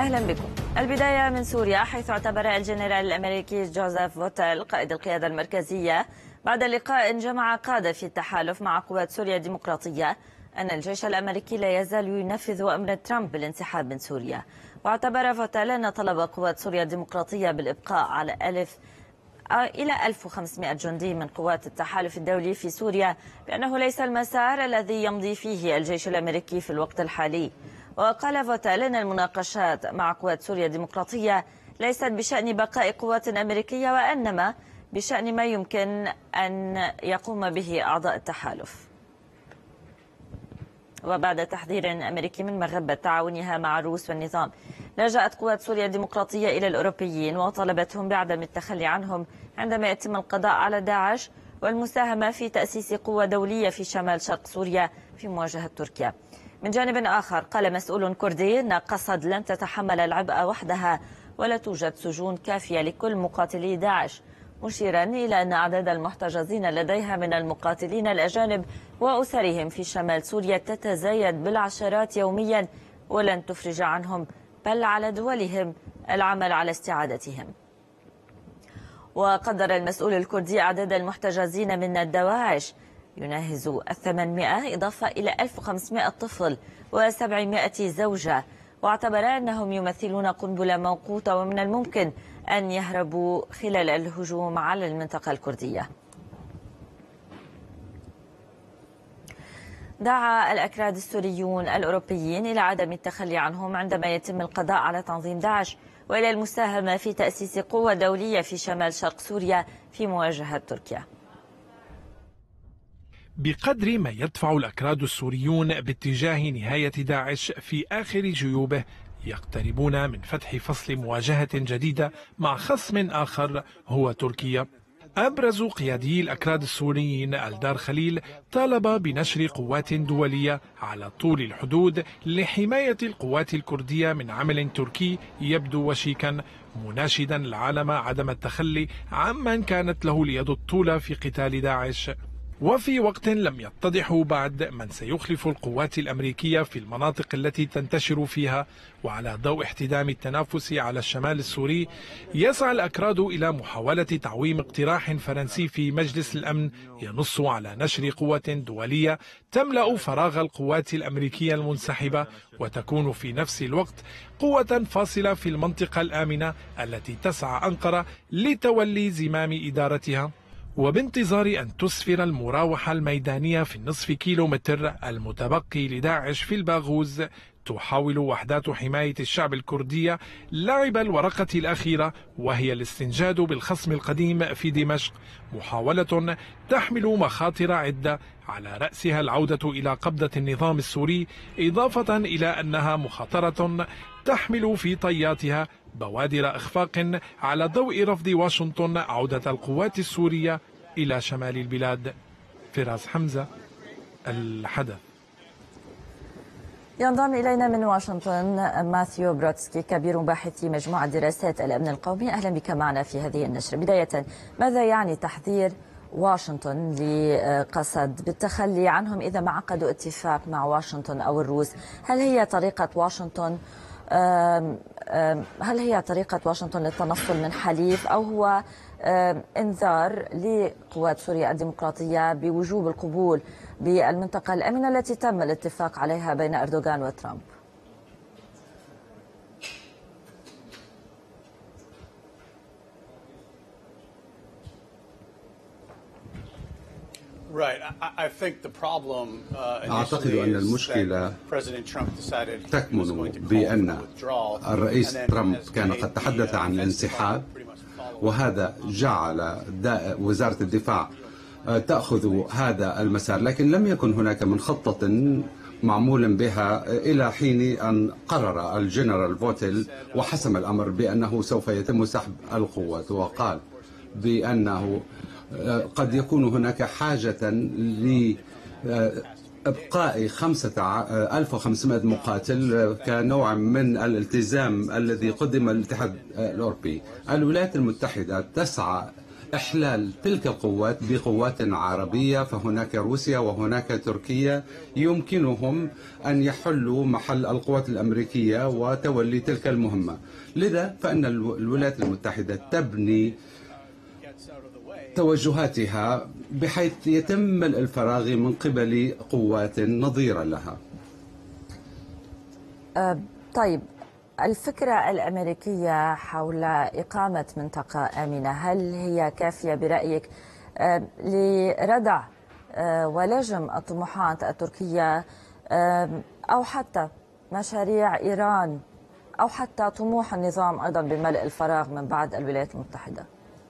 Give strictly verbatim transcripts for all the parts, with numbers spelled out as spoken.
أهلا بكم. البداية من سوريا، حيث اعتبر الجنرال الأمريكي جوزيف فوتيل قائد القيادة المركزية بعد لقاء جمع قادة في التحالف مع قوات سوريا الديمقراطية أن الجيش الأمريكي لا يزال ينفذ أمر ترامب بالانسحاب من سوريا. واعتبر فوتيل أن طلب قوات سوريا الديمقراطية بالإبقاء على ألف إلى ألف وخمسمائة جندي من قوات التحالف الدولي في سوريا بأنه ليس المسار الذي يمضي فيه الجيش الأمريكي في الوقت الحالي. وقال فوتيل أن المناقشات مع قوات سوريا الديمقراطية ليست بشأن بقاء قوات أمريكية، وإنما بشأن ما يمكن أن يقوم به أعضاء التحالف. وبعد تحذير أمريكي من مغبة تعاونها مع الروس والنظام، لجأت قوات سوريا الديمقراطية إلى الأوروبيين وطالبتهم بعدم التخلي عنهم عندما يتم القضاء على داعش والمساهمة في تأسيس قوة دولية في شمال شرق سوريا في مواجهة تركيا. من جانب آخر، قال مسؤول كردي أن قسد لن تتحمل العبء وحدها ولا توجد سجون كافية لكل مقاتلي داعش، مشيرا إلى أن أعداد المحتجزين لديها من المقاتلين الأجانب وأسرهم في شمال سوريا تتزايد بالعشرات يوميا ولن تفرج عنهم، بل على دولهم العمل على استعادتهم. وقدر المسؤول الكردي أعداد المحتجزين من الدواعش يناهز الثمانمائة، إضافة إلى ألف وخمسمائة طفل وسبعمائة زوجة، واعتبر أنهم يمثلون قنبلة موقوتة ومن الممكن أن يهربوا خلال الهجوم على المنطقة الكردية. دعا الأكراد السوريون الأوروبيين إلى عدم التخلي عنهم عندما يتم القضاء على تنظيم داعش وإلى المساهمة في تأسيس قوة دولية في شمال شرق سوريا في مواجهة تركيا. بقدر ما يدفع الأكراد السوريون باتجاه نهاية داعش في آخر جيوبه، يقتربون من فتح فصل مواجهة جديدة مع خصم آخر هو تركيا. أبرز قيادي الأكراد السوريين الدار خليل طالب بنشر قوات دولية على طول الحدود لحماية القوات الكردية من عمل تركي يبدو وشيكا، مناشدا العالم عدم التخلي عمن كانت له اليد الطولى في قتال داعش. وفي وقت لم يتضح بعد من سيخلف القوات الأمريكية في المناطق التي تنتشر فيها، وعلى ضوء احتدام التنافس على الشمال السوري، يسعى الأكراد إلى محاولة تعويم اقتراح فرنسي في مجلس الأمن ينص على نشر قوة دولية تملأ فراغ القوات الأمريكية المنسحبة، وتكون في نفس الوقت قوة فاصلة في المنطقة الآمنة التي تسعى أنقرة لتولي زمام إدارتها. وبانتظار أن تسفر المراوحة الميدانية في النصف كيلومتر المتبقي لداعش في الباغوز، تحاول وحدات حماية الشعب الكردية لعب الورقة الأخيرة، وهي الاستنجاد بالخصم القديم في دمشق، محاولة تحمل مخاطر عدة على رأسها العودة إلى قبضة النظام السوري، إضافة إلى أنها مخاطرة تحمل في طياتها بوادر إخفاق على ضوء رفض واشنطن عودة القوات السورية إلى شمال البلاد. فراس حمزة، الحدث. ينضم إلينا من واشنطن ماثيو برودسكي، كبير باحثي مجموعة دراسات الأمن القومي. أهلا بك معنا في هذه النشرة. بداية، ماذا يعني تحذير واشنطن لقصد بالتخلي عنهم إذا ما عقدوا اتفاق مع واشنطن أو الروس؟ هل هي طريقة واشنطن هل هي طريقة واشنطن للتنصل من حليف، أو هو انذار لقوات سوريا الديمقراطية بوجوب القبول بالمنطقة الأمنة التي تم الاتفاق عليها بين أردوغان وترامب؟ أعتقد أن المشكلة تكمن بأن الرئيس ترامب كان قد تحدث عن الانسحاب، وهذا جعل وزارة الدفاع تأخذ هذا المسار، لكن لم يكن هناك من خطة معمول بها إلى حين أن قرر الجنرال فوتيل وحسم الأمر بأنه سوف يتم سحب القوات، وقال بأنه قد يكون هناك حاجة لإبقاء خمسة ألف وخمسمائة مقاتل كنوع من الالتزام الذي قدم الاتحاد الأوروبي. الولايات المتحدة تسعى إحلال تلك القوات بقوات عربية، فهناك روسيا وهناك تركيا يمكنهم أن يحلوا محل القوات الأمريكية وتولي تلك المهمة. لذا فإن الولايات المتحدة تبني توجهاتها بحيث يتم الفراغ من قبل قوات نظيرة لها. أه طيب، الفكرة الأمريكية حول إقامة منطقة آمنة هل هي كافية برأيك أه لردع أه ولجم الطموحات التركية أه أو حتى مشاريع إيران أو حتى طموح النظام أيضا بملء الفراغ من بعد الولايات المتحدة؟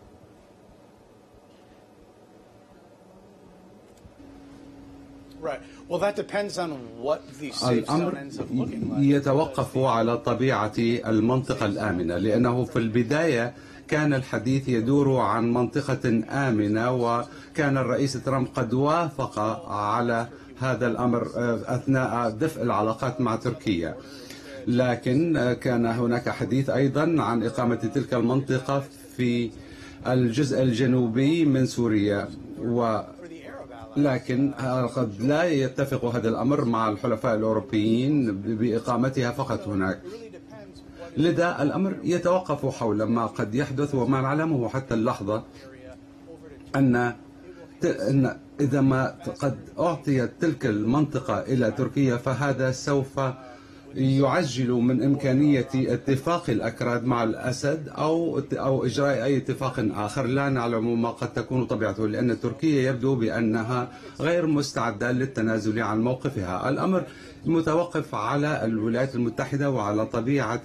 الأمر يتوقف على طبيعة المنطقة الآمنة، لأنه في البداية كان الحديث يدور عن منطقة آمنة، وكان الرئيس ترامب قد وافق على هذا الأمر أثناء دفء العلاقات مع تركيا. لكن كان هناك حديث أيضا عن إقامة تلك المنطقة في الجزء الجنوبي من سوريا، و لكن قد لا يتفق هذا الأمر مع الحلفاء الأوروبيين بإقامتها فقط هناك. لذا الأمر يتوقف حول ما قد يحدث، وما نعلمه حتى اللحظة أن أن إذا ما قد أعطيت تلك المنطقة إلى تركيا فهذا سوف يعجل من إمكانية اتفاق الأكراد مع الأسد أو أو إجراء أي اتفاق آخر لا نعلم ما قد تكون طبيعته، لأن تركيا يبدو بأنها غير مستعدة للتنازل عن موقفها. الأمر متوقف على الولايات المتحدة وعلى طبيعة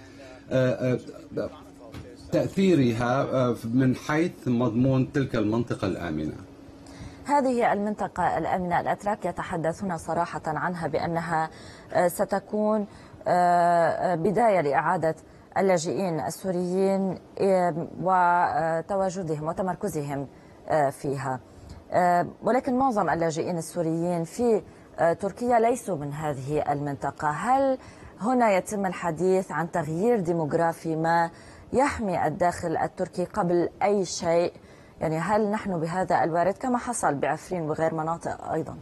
تأثيرها من حيث مضمون تلك المنطقة الآمنة. هذه المنطقة الآمنة الأتراك يتحدثون صراحة عنها بأنها ستكون بداية لإعادة اللاجئين السوريين وتواجدهم وتمركزهم فيها، ولكن معظم اللاجئين السوريين في تركيا ليسوا من هذه المنطقة. هل هنا يتم الحديث عن تغيير ديموغرافي ما يحمي الداخل التركي قبل أي شيء؟ يعني هل نحن بهذا الوارد كما حصل بعفرين وغير مناطق أيضا؟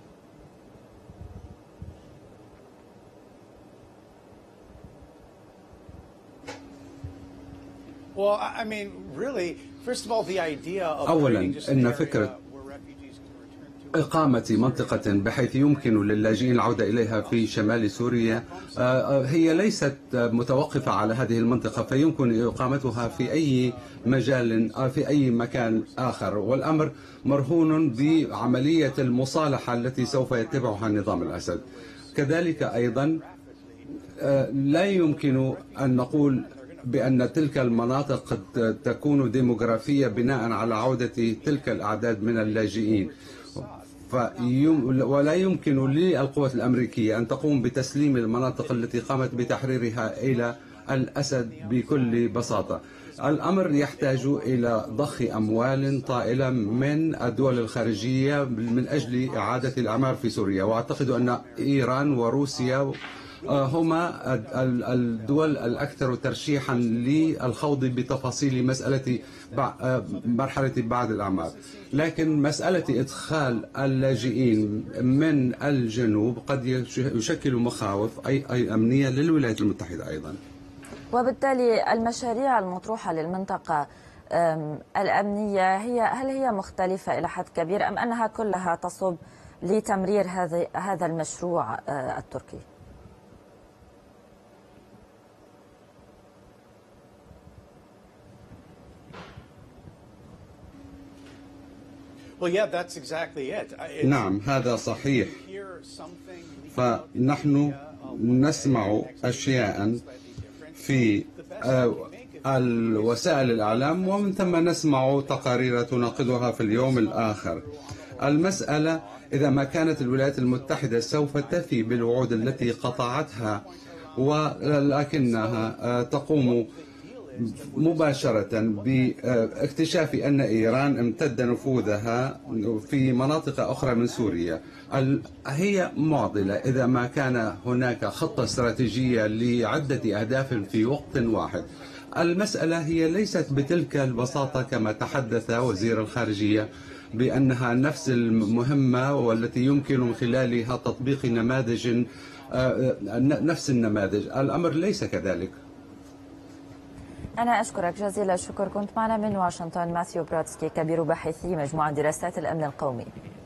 أولا إن فكرة إقامة منطقة بحيث يمكن للاجئين العودة إليها في شمال سوريا هي ليست متوقفة على هذه المنطقة، فيمكن إقامتها في أي مجال في أي مكان آخر، والأمر مرهون بعملية المصالحة التي سوف يتبعها نظام الأسد. كذلك أيضا لا يمكن أن نقول بأن تلك المناطق قد تكون ديموغرافية بناء على عودة تلك الأعداد من اللاجئين، ولا يمكن للقوات الأمريكية أن تقوم بتسليم المناطق التي قامت بتحريرها إلى الأسد بكل بساطة. الأمر يحتاج إلى ضخ أموال طائلة من الدول الخارجية من أجل إعادة الأعمار في سوريا، وأعتقد أن إيران وروسيا هما الدول الأكثر ترشيحا للخوض بتفاصيل مسألة مرحلة بعد الأعمار. لكن مسألة إدخال اللاجئين من الجنوب قد يشكل مخاوف أي أي أمنية للولايات المتحدة أيضا، وبالتالي المشاريع المطروحة للمنطقة الأمنية هي هل هي مختلفة إلى حد كبير أم أنها كلها تصب لتمرير هذا هذا المشروع التركي؟ نعم هذا صحيح، فنحن نسمع أشياء في الوسائل الإعلام ومن ثم نسمع تقارير تناقضها في اليوم الآخر. المسألة إذا ما كانت الولايات المتحدة سوف تفي بالوعود التي قطعتها ولكنها تقوم مباشرة باكتشاف أن إيران امتد نفوذها في مناطق أخرى من سوريا، هي معضلة إذا ما كان هناك خطة استراتيجية لعدة أهداف في وقت واحد. المسألة هي ليست بتلك البساطة كما تحدث وزير الخارجية بأنها نفس المهمة والتي يمكن من خلالها تطبيق نماذج نفس النماذج. الأمر ليس كذلك. أنا أشكرك جزيل الشكر. كنت معنا من واشنطن ماثيو برودسكي كبير باحثي مجموعة دراسات الأمن القومي.